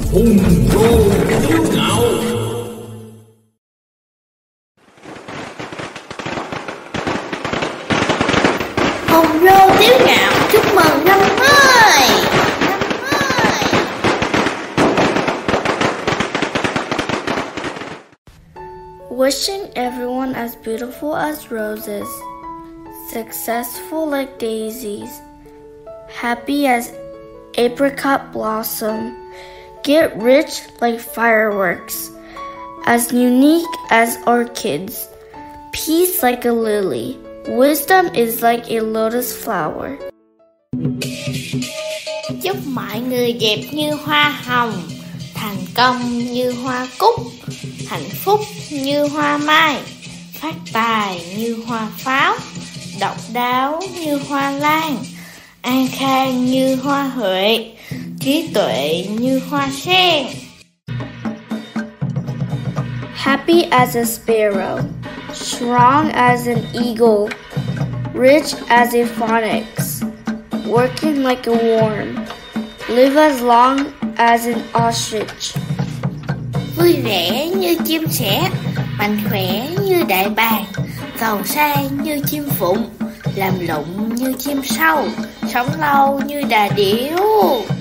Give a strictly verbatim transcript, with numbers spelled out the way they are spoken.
H겪NG RÅ TIểng U NGÄO. HዄNG RÅ TIểng U NGÄO chúc mừng năm mới. Wishing everyone as beautiful as roses, successful like daisies, happy as apricot blossom, get rich like fireworks, as unique as orchids, peace like a lily, wisdom is like a lotus flower. Chúc mọi người đẹp như hoa hồng, thành công như hoa cúc, hạnh phúc như hoa mai, phát tài như hoa pháo, độc đáo như hoa lan, an khang như hoa huệ, trí tuệ như hoa sen. Happy as a sparrow, strong as an eagle, rich as a phoenix, working like a worm, live as long as an ostrich. Vui vẻ như chim sẻ, mạnh khỏe như đại bàng, giàu sang như chim phụng, làm lụng như chim sâu, sống lâu như đà điểu.